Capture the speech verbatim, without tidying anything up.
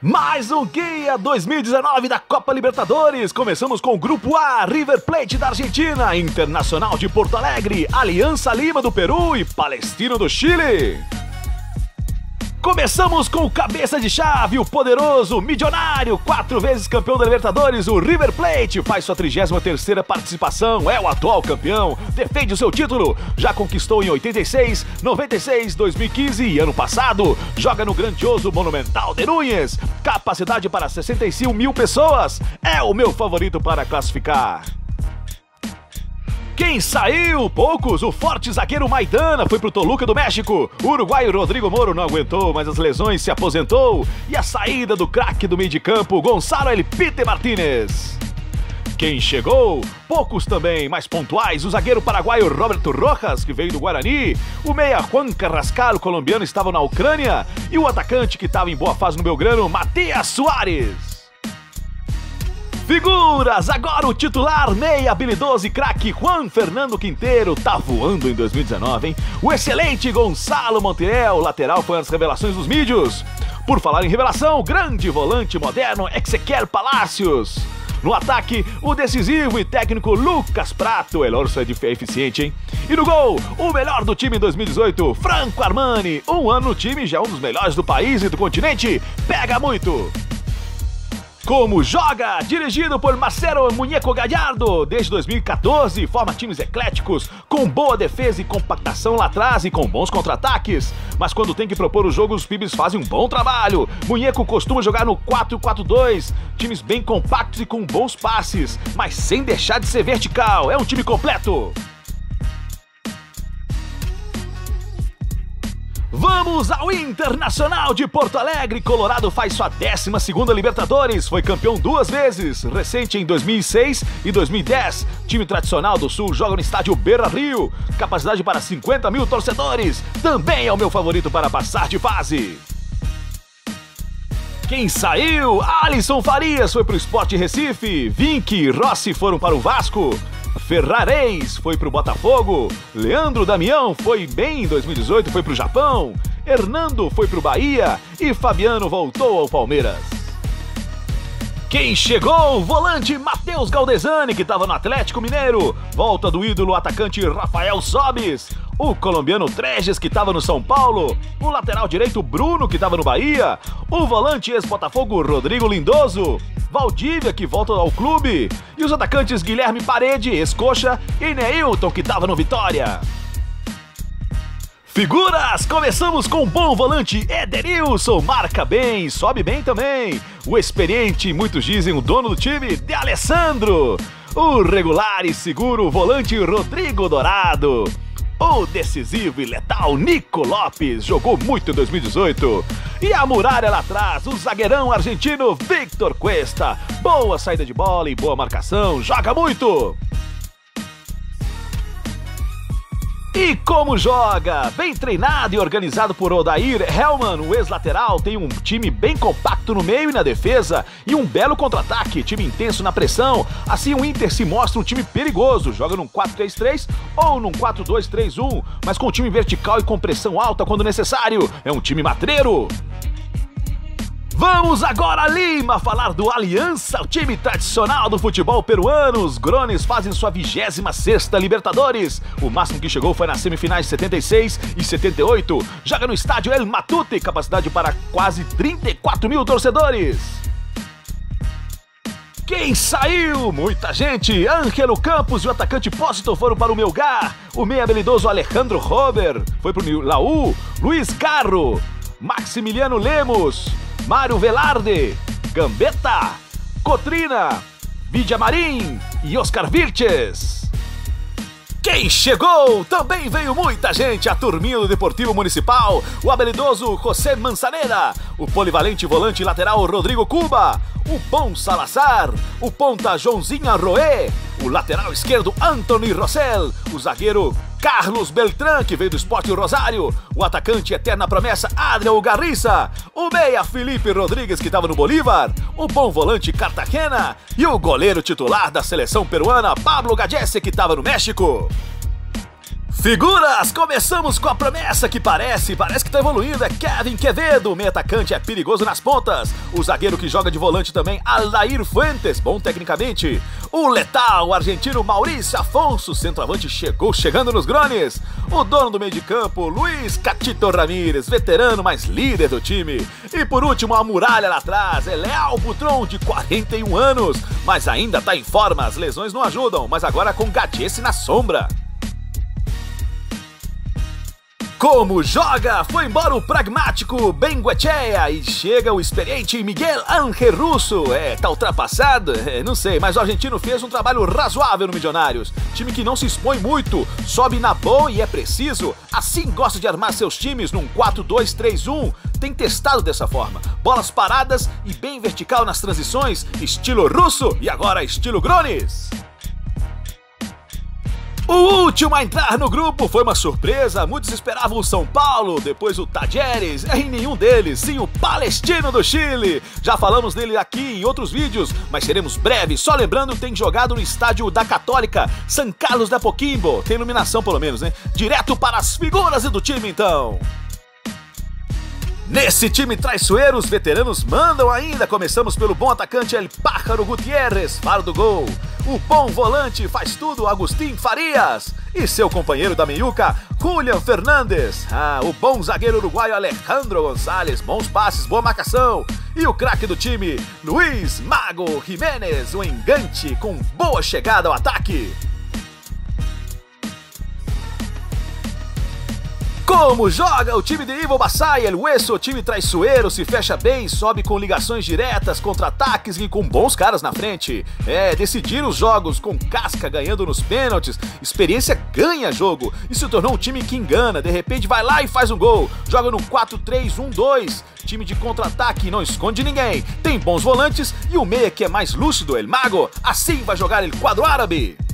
Mais um Guia dois mil e dezenove da Copa Libertadores. Começamos com o Grupo A, River Plate da Argentina, Internacional de Porto Alegre, Aliança Lima do Peru e Palestino do Chile. Começamos com o cabeça de chave, o poderoso, milionário, quatro vezes campeão da Libertadores, o River Plate. Faz sua trigésima terceira participação, é o atual campeão, defende o seu título. Já conquistou em oitenta e seis, noventa e seis, dois mil e quinze e ano passado. Joga no grandioso Monumental de Núñez. Capacidade para sessenta e cinco mil pessoas. É o meu favorito para classificar. Quem saiu? Poucos. O forte zagueiro Maidana foi pro Toluca do México. O uruguaio Rodrigo Moro não aguentou, mas as lesões se aposentou. E a saída do craque do meio de campo, Gonçalo El Pite Martínez. Quem chegou? Poucos também, mais pontuais. O zagueiro paraguaio Roberto Rojas, que veio do Guarani. O meia Juan Carrascal, colombiano, estava na Ucrânia. E o atacante que estava em boa fase no Belgrano, Matías Suárez. Figuras, agora o titular, meia habilidoso e craque Juan Fernando Quinteiro, tá voando em dois mil e dezenove, hein? O excelente Gonçalo Montiel, lateral, foi uma das revelações dos mídias. Por falar em revelação, grande volante moderno Ezequiel Palacios. No ataque, o decisivo e técnico Lucas Prato, El Orso é eficiente, hein? E no gol, o melhor do time em dois mil e dezoito, Franco Armani, um ano no time, já um dos melhores do país e do continente, pega muito! Como joga? Dirigido por Marcelo Muñeco Gallardo. Desde dois mil e quatorze, forma times ecléticos, com boa defesa e compactação lá atrás e com bons contra-ataques. Mas quando tem que propor o jogo, os pibes fazem um bom trabalho. Muñeco costuma jogar no quatro quatro dois, times bem compactos e com bons passes, mas sem deixar de ser vertical. É um time completo. Vamos ao Internacional de Porto Alegre. Colorado faz sua décima segunda Libertadores. Foi campeão duas vezes, recente em dois mil e seis e dois mil e dez. Time tradicional do Sul joga no estádio Beira-Rio. Capacidade para cinquenta mil torcedores. Também é o meu favorito para passar de fase. Quem saiu? Alisson Farias foi para o Sport Recife. Vinck e Rossi foram para o Vasco. Ferrareis foi pro Botafogo, Leandro Damião foi bem em dois mil e dezoito, foi pro Japão, Hernando foi pro Bahia e Fabiano voltou ao Palmeiras. Quem chegou? Volante Matheus Galdesani, que estava no Atlético Mineiro, volta do ídolo atacante Rafael Sobis, o colombiano Trejes, que estava no São Paulo, o lateral direito Bruno, que estava no Bahia, o volante ex-Botafogo Rodrigo Lindoso, Valdívia, que volta ao clube, e os atacantes Guilherme Parede, ex-Coxa, e Neilton, que estava no Vitória. Figuras! Começamos com o bom volante Ederilson, marca bem, sobe bem também. O experiente, muitos dizem o dono do time, De Alessandro. O regular e seguro volante Rodrigo Dourado. O decisivo e letal Nico Lopes, jogou muito em dois mil e dezoito. E a muralha lá atrás, o zagueirão argentino Victor Cuesta. Boa saída de bola e boa marcação, joga muito! E como joga? Bem treinado e organizado por Odair Hellman, o ex-lateral, tem um time bem compacto no meio e na defesa e um belo contra-ataque, time intenso na pressão. Assim o Inter se mostra um time perigoso, joga num quatro três três ou num quatro dois três um, mas com um time vertical e com pressão alta quando necessário. É um time matreiro. Vamos agora a Lima falar do Aliança, o time tradicional do futebol peruano. Os Grones fazem sua vigésima sexta Libertadores. O máximo que chegou foi nas semifinais de setenta e seis e setenta e oito. Joga no estádio El Matute, capacidade para quase trinta e quatro mil torcedores. Quem saiu? Muita gente! Ângelo Campos e o atacante Pósito foram para o Melgar. O meio habilidoso Alejandro Rober foi para o Laú. Luiz Carro, Maximiliano Lemos, Mário Velarde, Gambetta, Cotrina, Villamarim e Oscar Vilches. Quem chegou? Também veio muita gente, a turminha do Deportivo Municipal, o habilidoso José Manzanera, o polivalente volante lateral Rodrigo Cuba, o bom Salazar, o ponta Joãozinho Arroé, o lateral esquerdo Anthony Rossell, o zagueiro Carlos Beltrán, que veio do Sport Rosário, o atacante eterna promessa Adriel Garrissa, o meia Felipe Rodrigues, que estava no Bolívar, o bom volante Cartagena e o goleiro titular da seleção peruana Pablo Gallese, que estava no México. Figuras, começamos com a promessa que parece, parece que tá evoluindo, é Kevin Quevedo, o meio atacante é perigoso nas pontas. O zagueiro que joga de volante também, Aldair Fuentes, bom tecnicamente. O letal, o argentino Maurício Afonso, centroavante chegou chegando nos grones. O dono do meio de campo, Luiz Catito Ramírez, veterano, mas líder do time. E por último, a muralha lá atrás, é Leal Butron, de quarenta e um anos, mas ainda tá em forma, as lesões não ajudam, mas agora com Gatiesse na sombra. Como joga? Foi embora o pragmático Benguechea e chega o experiente Miguel Ángel Russo. É, tá ultrapassado? É, não sei, mas o argentino fez um trabalho razoável no Milionários. Time que não se expõe muito, sobe na boa e é preciso. Assim gosta de armar seus times num quatro dois três um. Tem testado dessa forma. Bolas paradas e bem vertical nas transições, estilo russo e agora estilo Grones. O último a entrar no grupo foi uma surpresa, muitos esperavam o São Paulo, depois o Tajeres, em nenhum deles, sim o Palestino do Chile. Já falamos dele aqui em outros vídeos, mas seremos breves, só lembrando tem jogado no estádio da Católica, San Carlos de Apoquindo, tem iluminação pelo menos, né? Direto para as figuras do time então. Nesse time traiçoeiro, os veteranos mandam ainda. Começamos pelo bom atacante El Pájaro Gutiérrez, faro do gol. O bom volante faz tudo, Agustín Farias. E seu companheiro da meiuca, Julian Fernandes. Ah, o bom zagueiro uruguaio Alejandro González, bons passes, boa marcação. E o craque do time, Luiz Mago Jiménez, o engante com boa chegada ao ataque. Como joga o time de Ivo Basay, El Hueso, time traiçoeiro, se fecha bem, sobe com ligações diretas, contra-ataques e com bons caras na frente. É, decidir os jogos com casca, ganhando nos pênaltis, experiência ganha jogo e se tornou um time que engana, de repente vai lá e faz um gol, joga no quatro três um dois, time de contra-ataque, não esconde ninguém, tem bons volantes e o meia que é mais lúcido, El Mago, assim vai jogar El Quadro Árabe.